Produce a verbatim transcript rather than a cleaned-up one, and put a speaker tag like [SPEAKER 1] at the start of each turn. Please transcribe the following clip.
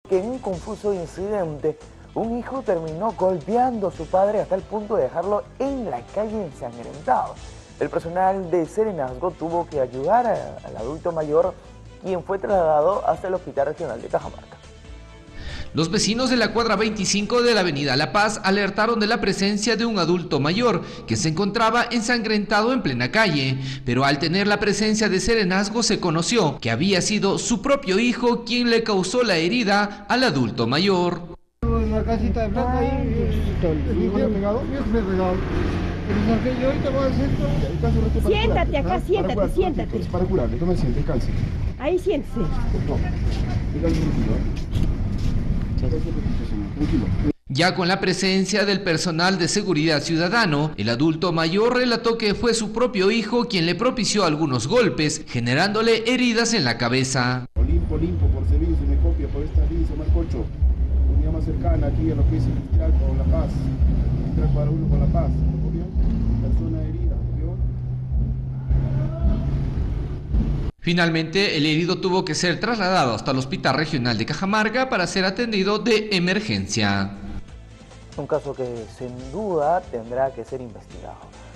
[SPEAKER 1] que en un confuso incidente, un hijo terminó golpeando a su padre hasta el punto de dejarlo en la calle ensangrentado. El personal de Serenazgo tuvo que ayudar a, al adulto mayor, quien fue trasladado hasta el Hospital Regional de Cajamarca.
[SPEAKER 2] Los vecinos de la cuadra veinticinco de la avenida La Paz alertaron de la presencia de un adulto mayor que se encontraba ensangrentado en plena calle, pero al tener la presencia de Serenazgo se conoció que había sido su propio hijo quien le causó la herida al adulto mayor.
[SPEAKER 3] En la casita de plata ahí, ¿el hijo le ha pegado? Yo me he pegado. Pero yo ahorita voy al centro.
[SPEAKER 4] Siéntate acá, siéntate, siéntate.
[SPEAKER 3] Para curarle, toma el siente, calce.
[SPEAKER 4] Ahí siéntese.
[SPEAKER 2] Ya con la presencia del personal de seguridad ciudadano, el adulto mayor relató que fue su propio hijo quien le propició algunos golpes, generándole heridas en la cabeza.
[SPEAKER 3] Olimpo, Olimpo, por servicio, se me copia por esta línea, Marcocho. Unidad más cercana aquí a lo que es Industrial con La Paz. Industrial para uno con La Paz. Persona herida, ¿vio?
[SPEAKER 2] Finalmente, el herido tuvo que ser trasladado hasta el Hospital Regional de Cajamarca para ser atendido de emergencia.
[SPEAKER 1] Un caso que sin duda tendrá que ser investigado.